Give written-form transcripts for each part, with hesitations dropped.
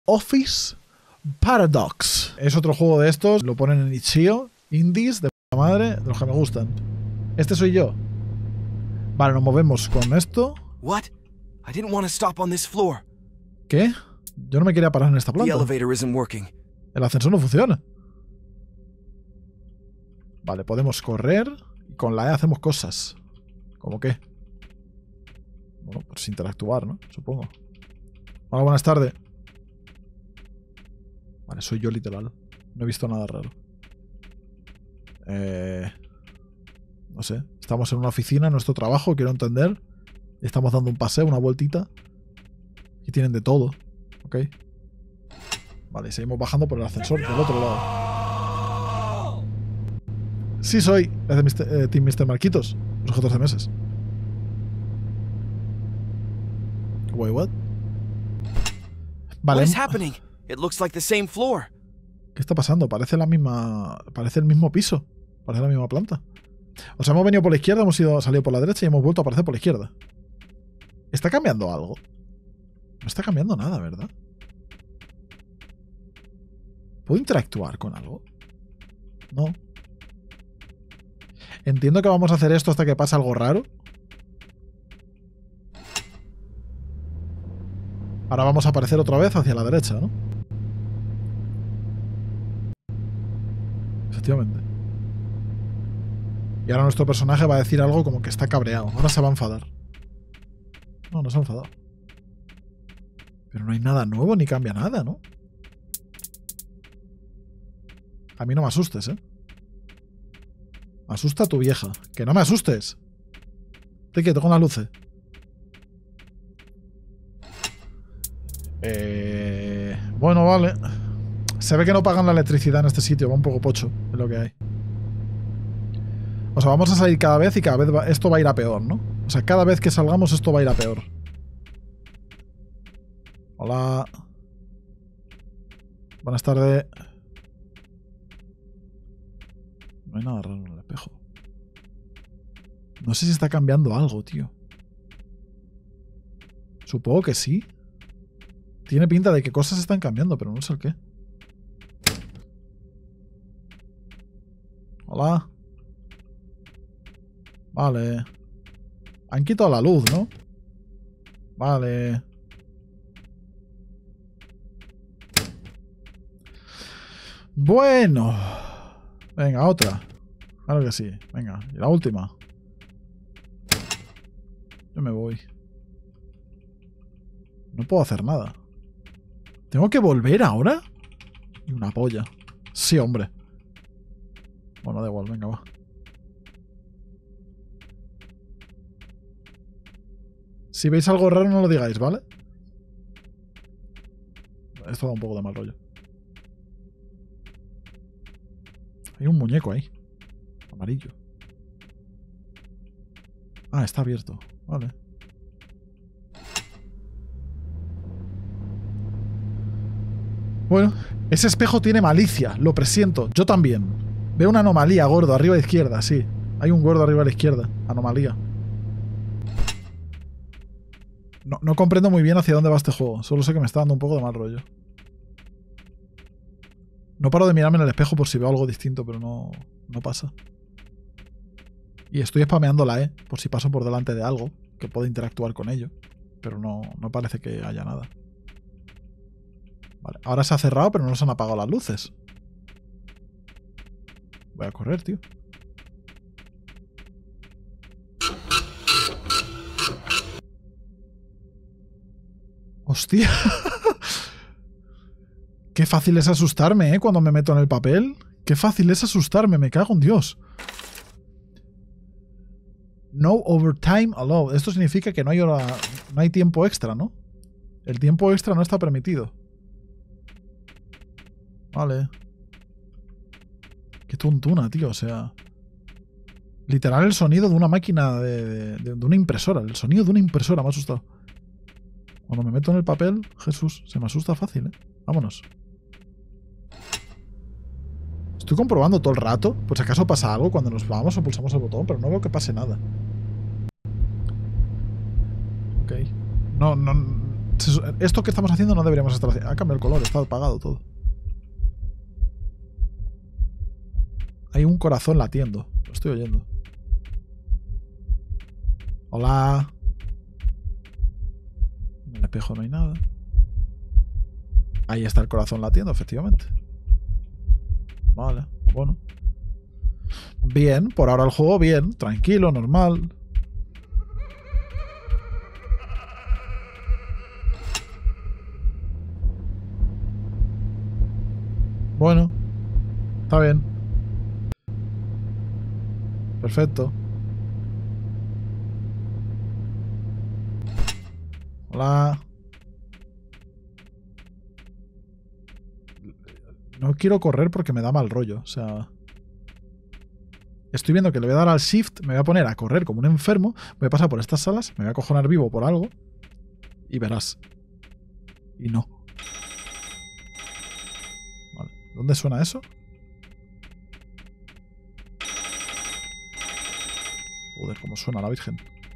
Office Paradox. Es otro juego de estos, lo ponen en Itch.io, indies de puta madre, de los que me gustan. Este soy yo. Vale, nos movemos con esto. What? I didn't want to stop on this floor. ¿Qué? Yo no me quería parar en esta The planta. elevator isn't working. El ascensor no funciona. Vale, podemos correr y con la E hacemos cosas. ¿Cómo qué? Bueno, pues interactuar, ¿no? Supongo. Hola, buenas tardes. Vale, soy yo literal. No he visto nada raro. No sé. Estamos en una oficina, en nuestro trabajo, quiero entender. Y estamos dando un paseo, una vueltita. Y tienen de todo. ¿Ok? Vale, seguimos bajando por el ascensor del otro lado. Sí soy. Es de Team Mr. Marquitos. Los otros de meses. Wait, what? Vale. What is happening? It looks like the same floor. ¿Qué está pasando? Parece la misma. Parece el mismo piso. Parece la misma planta. O sea, hemos venido por la izquierda, salido por la derecha y hemos vuelto a aparecer por la izquierda. ¿Está cambiando algo? No está cambiando nada, ¿verdad? ¿Puedo interactuar con algo? No. Entiendo que vamos a hacer esto hasta que pase algo raro. Ahora vamos a aparecer otra vez hacia la derecha, ¿no? Efectivamente. Y ahora nuestro personaje va a decir algo como que está cabreado. Ahora se va a enfadar. No, no se ha enfadado. Pero no hay nada nuevo ni cambia nada, ¿no? A mí no me asustes, ¿eh? Me asusta tu vieja. ¡Que no me asustes! Te quieto con las luces. Bueno, vale. Se ve que no pagan la electricidad en este sitio. Va un poco pocho, es lo que hay. O sea, vamos a salir cada vez y cada vez esto va a ir a peor, ¿no? O sea, cada vez que salgamos esto va a ir a peor. Hola. Buenas tardes. No hay nada raro en el espejo. No sé si está cambiando algo, tío. Supongo que sí. Tiene pinta de que cosas están cambiando, pero no sé el qué. Hola. Vale. Han quitado la luz, ¿no? Vale. Bueno. Venga, otra. Claro que sí. Venga, y la última. Yo me voy. No puedo hacer nada. ¿Tengo que volver ahora? Y una polla. Sí, hombre. Bueno, da igual, venga, va. Si veis algo raro no lo digáis, ¿vale? Esto da un poco de mal rollo. Hay un muñeco ahí. Amarillo. Ah, está abierto. Vale. Bueno, ese espejo tiene malicia. Lo presiento. Yo también. Veo una anomalía, gordo. Arriba a la izquierda, sí. Hay un gordo arriba a la izquierda. Anomalía. No comprendo muy bien hacia dónde va este juego. Solo sé que me está dando un poco de mal rollo. No paro de mirarme en el espejo por si veo algo distinto, pero no pasa. Y estoy spameando la E por si paso por delante de algo que pueda interactuar con ello. Pero no parece que haya nada. Vale, ahora se ha cerrado, pero no se han apagado las luces. Voy a correr, tío. Hostia. Qué fácil es asustarme, ¿eh? Cuando me meto en el papel. Qué fácil es asustarme, me cago en Dios. No overtime allowed. Esto significa que no hay hora, no hay tiempo extra, ¿no? El tiempo extra no está permitido. Vale. Qué tontuna, tío, o sea... Literal el sonido de una máquina de una impresora. El sonido de una impresora me ha asustado. Cuando me meto en el papel, Jesús, se me asusta fácil, ¿eh? Vámonos. Estoy comprobando todo el rato, por si acaso pasa algo cuando nos vamos o pulsamos el botón, pero no veo que pase nada. Ok. No, Esto que estamos haciendo no deberíamos estar haciendo. Ha cambiado el color, está apagado todo. Hay un corazón latiendo. Lo estoy oyendo. Hola. En el espejo no hay nada. Ahí está el corazón latiendo, efectivamente. Vale, bueno. Bien, por ahora el juego bien. Tranquilo, normal. Bueno. Está bien. Perfecto. Hola. No quiero correr porque me da mal rollo. O sea... Estoy viendo que le voy a dar al shift, me voy a poner a correr como un enfermo, voy a pasar por estas salas, me voy a cojonar vivo por algo y verás. Y no. Vale. ¿Dónde suena eso? Joder, cómo suena la Virgen.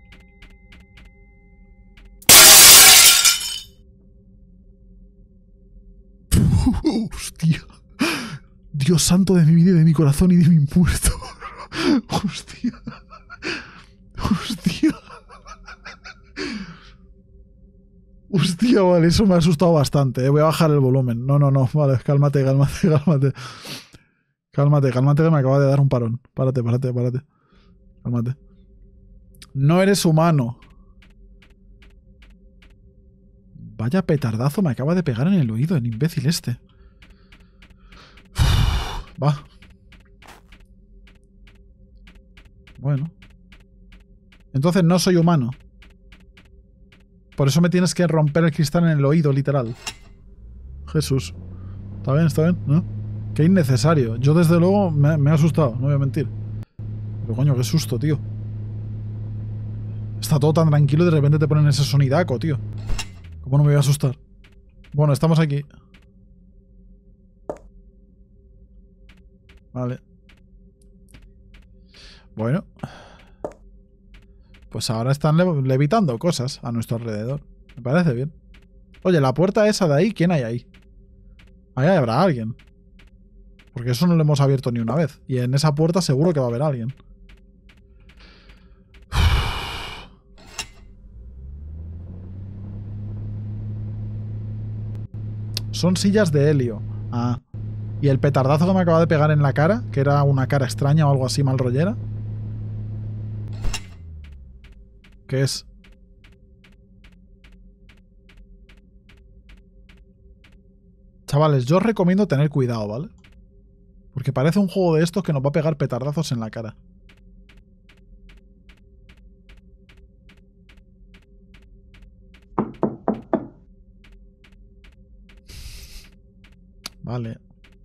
Hostia. Dios santo de mi vida y de mi corazón y de mi muerto. Hostia. Hostia. Hostia, vale, eso me ha asustado bastante, ¿eh? Voy a bajar el volumen. No, vale, cálmate. Cálmate, que me acaba de dar un parón. Párate. Cálmate. No eres humano. Vaya petardazo me acaba de pegar en el oído, el imbécil este. Va. Bueno. Entonces no soy humano. Por eso me tienes que romper el cristal en el oído, literal. Jesús. Está bien, ¿no? Qué innecesario. Yo desde luego me he asustado, no voy a mentir. Pero coño, qué susto, tío. Está todo tan tranquilo y de repente te ponen ese sonidaco, tío. ¿Cómo no me voy a asustar? Bueno, estamos aquí. Vale. Bueno. Pues ahora están levitando cosas a nuestro alrededor. Me parece bien. Oye, la puerta esa de ahí, ¿quién hay ahí? Ahí habrá alguien. Porque eso no lo hemos abierto ni una vez. Y en esa puerta seguro que va a haber alguien. Son sillas de helio. Ah. Y el petardazo que me acaba de pegar en la cara, que era una cara extraña o algo así mal rollera. ¿Qué es? Chavales, yo os recomiendo tener cuidado, ¿vale? Porque parece un juego de estos que nos va a pegar petardazos en la cara. Vale.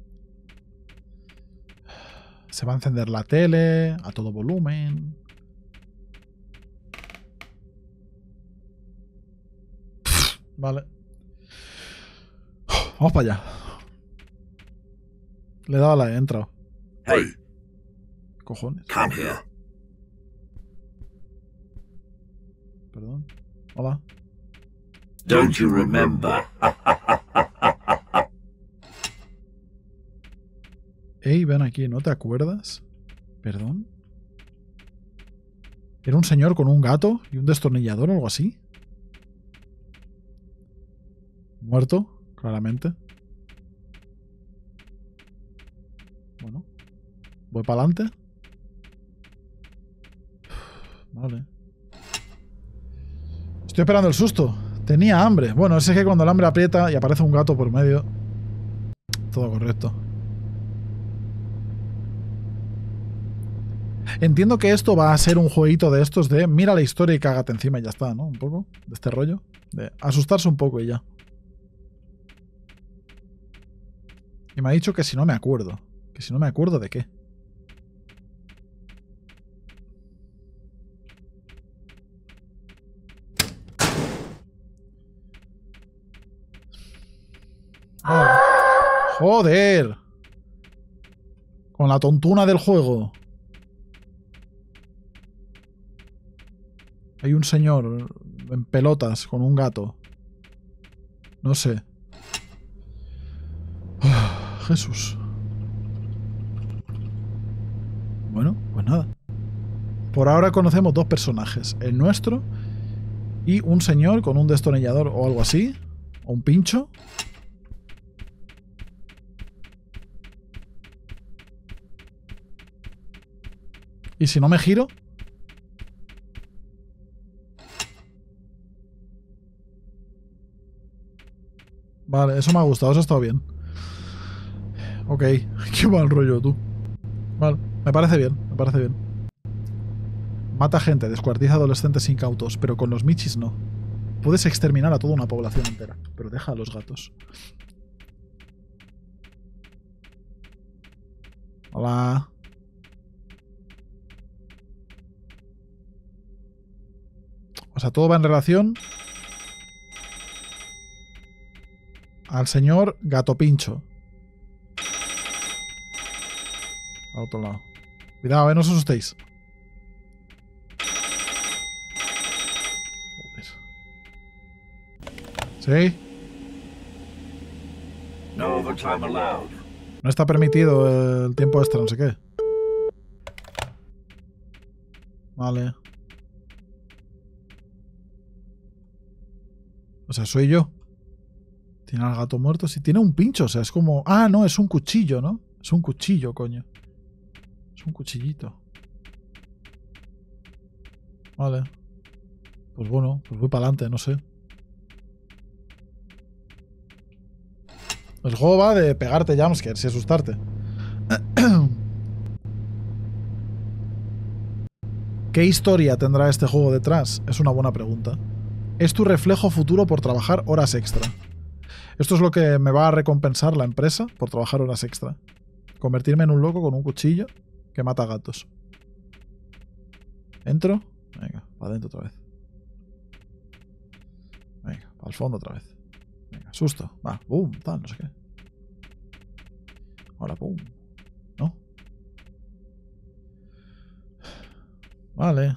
Se va a encender la tele a todo volumen. Vale. Vamos para allá. Le he dado a la he entrado. Hey, Cojones. come here. Perdón. Hola. Don't you remember? Ey, ven aquí, ¿no te acuerdas? ¿Perdón? ¿Era un señor con un gato y un destornillador o algo así? Muerto, claramente. Bueno. Voy para adelante. Vale. Estoy esperando el susto. Tenía hambre. Bueno, ese es que cuando el hambre aprieta y aparece un gato por medio. Todo correcto. Entiendo que esto va a ser un jueguito de estos de mira la historia y cágate encima y ya está, ¿no? Un poco de este rollo. De asustarse un poco y ya. Y me ha dicho que si no me acuerdo. Que si no me acuerdo de qué. Oh. ¡Joder! Con la tontuna del juego. Hay un señor en pelotas con un gato. No sé. Jesús. Bueno, pues nada. Por ahora conocemos dos personajes. El nuestro y un señor con un destornillador o algo así. O un pincho. Y si no me giro... Vale, eso me ha gustado, eso ha estado bien. Ok, qué mal rollo tú. Vale, me parece bien, me parece bien. Mata gente, descuartiza adolescentes incautos, pero con los michis no. Puedes exterminar a toda una población entera, pero deja a los gatos. Hola. O sea, todo va en relación al señor Gato Pincho. Al otro lado. Cuidado, no os asustéis. Joder. ¿Sí? No overtime allowed. No está permitido el tiempo extra, no sé qué. Vale. O sea, soy yo. Tiene al gato muerto. Sí, tiene un pincho. O sea, es como... Ah, no, es un cuchillo, ¿no? Es un cuchillo, coño. Es un cuchillito. Vale. Pues bueno, pues voy para adelante, no sé. El juego va de pegarte jumpscares y asustarte. ¿Qué historia tendrá este juego detrás? Es una buena pregunta. Es tu reflejo futuro por trabajar horas extra. Esto es lo que me va a recompensar la empresa por trabajar horas extra. Convertirme en un loco con un cuchillo que mata gatos. ¿Entro? Venga, para adentro otra vez. Venga, para el fondo otra vez. Venga, susto. Va, boom, tal, no sé qué. Ahora, boom. ¿No? Vale.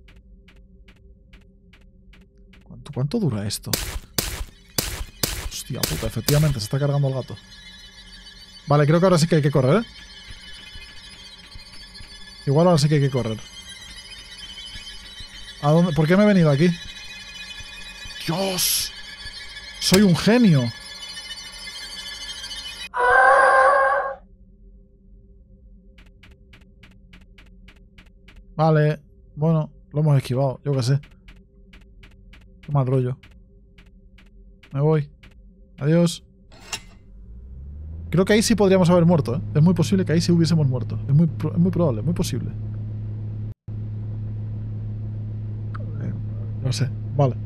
¿Cuánto dura esto? Hostia puta, efectivamente, se está cargando el gato. Vale, creo que ahora sí que hay que correr, ¿eh? Igual ahora sí que hay que correr. ¿A dónde? ¿Por qué me he venido aquí? ¡Dios! ¡Soy un genio! Vale. Bueno, lo hemos esquivado. Yo qué sé. Qué mal rollo. Me voy. Adiós. Creo que ahí sí podríamos haber muerto, ¿eh? Es muy posible que ahí sí hubiésemos muerto. Es muy probable, muy posible. No sé. Vale.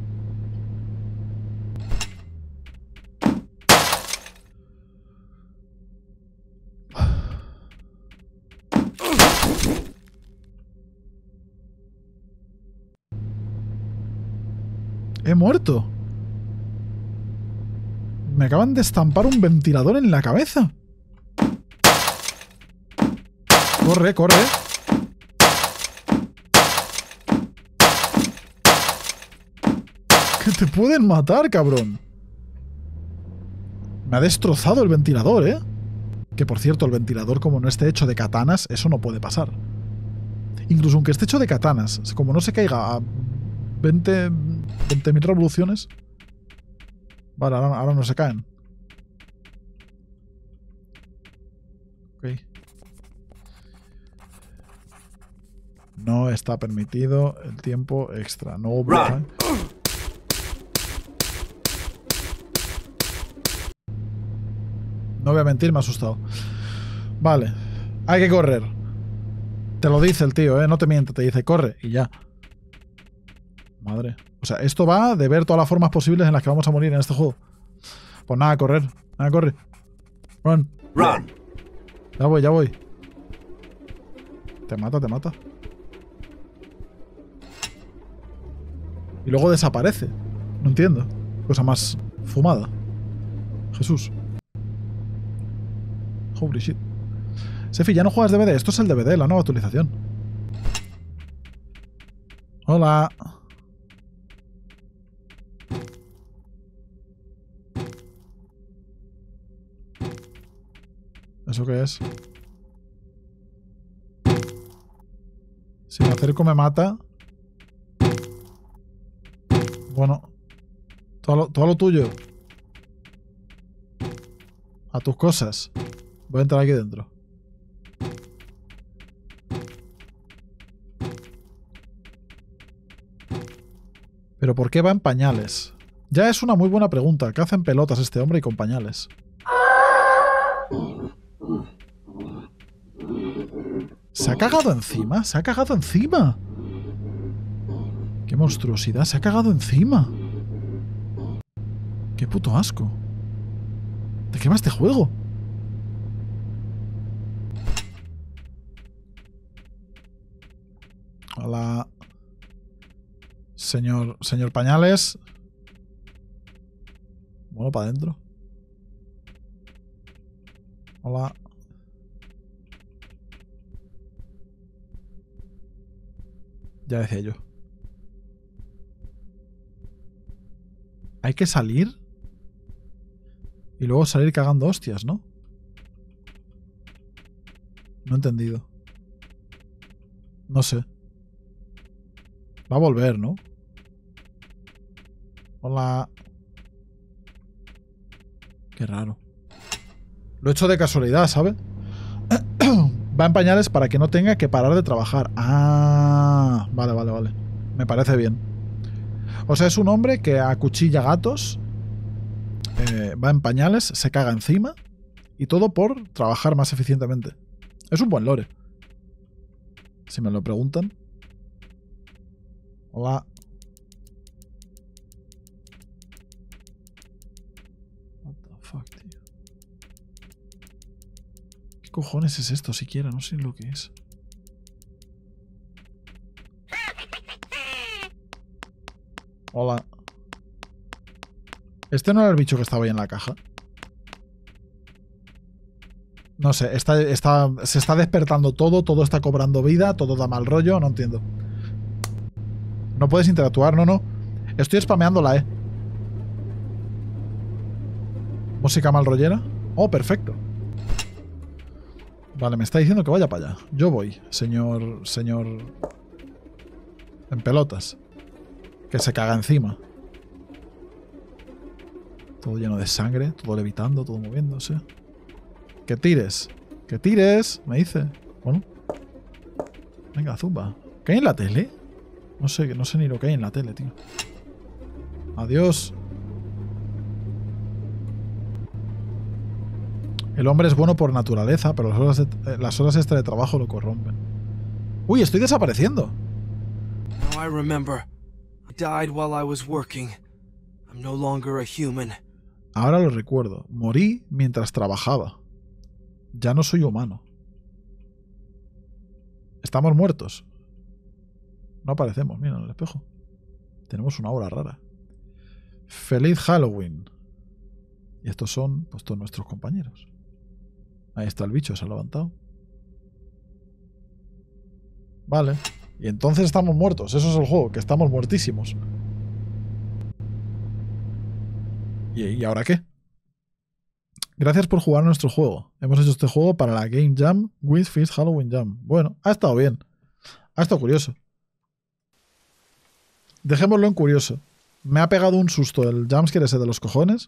He muerto. Me acaban de estampar un ventilador en la cabeza. Corre, corre. Que te pueden matar, cabrón. Me ha destrozado el ventilador, ¿eh? Que por cierto, el ventilador, como no esté hecho de katanas, eso no puede pasar. Incluso aunque esté hecho de katanas, como no se caiga a 20.000 revoluciones. Vale, ahora no se caen. Ok. No está permitido el tiempo extra. No overtime. No voy a mentir, me ha asustado. Vale. Hay que correr. Te lo dice el tío, ¿eh? No te miente. Te dice, corre. Y ya. Madre. O sea, esto va de ver todas las formas posibles en las que vamos a morir en este juego. Pues nada, correr. Nada, corre. Run. Run. Ya voy, ya voy. Te mata, te mata. Y luego desaparece. No entiendo. Cosa más fumada. Jesús. Holy shit. Sefi, ya no juegas DVD. Esto es el DVD, la nueva actualización. Hola. ¿Eso qué es? Si me acerco me mata. Bueno. Todo lo tuyo. A tus cosas. Voy a entrar aquí dentro. ¿Pero por qué va en pañales? Ya es una muy buena pregunta. ¿Qué hacen pelotas este hombre y con pañales? ¿Se ha cagado encima? ¿Se ha cagado encima? ¡Qué monstruosidad! ¡Se ha cagado encima! ¡Qué puto asco! ¿De qué va este juego? Hola. Señor Pañales. Bueno, para adentro. Hola. Ya decía yo. Hay que salir y luego salir cagando hostias, ¿no? No he entendido. No sé. Va a volver, ¿no? Hola. Qué raro. Lo he hecho de casualidad, ¿sabe? Va en pañales para que no tenga que parar de trabajar. Ah, vale. Me parece bien. O sea, es un hombre que acuchilla gatos, va en pañales, se caga encima y todo por trabajar más eficientemente. Es un buen lore. Si me lo preguntan. Hola. What the fuck, tío. ¿Qué cojones es esto siquiera? No sé lo que es. Hola. ¿Este no era el bicho que estaba ahí en la caja? No sé, se está despertando todo está cobrando vida, todo da mal rollo, no entiendo. No puedes interactuar, no. Estoy spameando la E. Música mal rollera. Oh, perfecto. Vale, me está diciendo que vaya para allá. Yo voy, señor... En pelotas. Que se caga encima. Todo lleno de sangre, todo levitando, todo moviéndose. ¡Que tires! ¡Que tires! Me dice. Bueno. Venga, zumba. ¿Qué hay en la tele? No sé ni lo que hay en la tele, tío. Adiós. El hombre es bueno por naturaleza, pero las horas extra de trabajo lo corrompen. ¡Uy, estoy desapareciendo! Now I remember. I died while I was working. I'm no longer a human. Ahora lo recuerdo. Morí mientras trabajaba. Ya no soy humano. Estamos muertos. No aparecemos, mira en el espejo. Tenemos una aura rara. Feliz Halloween. Y estos son, pues, todos nuestros compañeros. Ahí está el bicho, se ha levantado. Vale. Y entonces estamos muertos. Eso es el juego, que estamos muertísimos. ¿Y ahora qué? Gracias por jugar nuestro juego. Hemos hecho este juego para la Game Jam with Fist Halloween Jam. Bueno, ha estado bien. Ha estado curioso. Dejémoslo en curioso. Me ha pegado un susto el jumpscare ese de los cojones.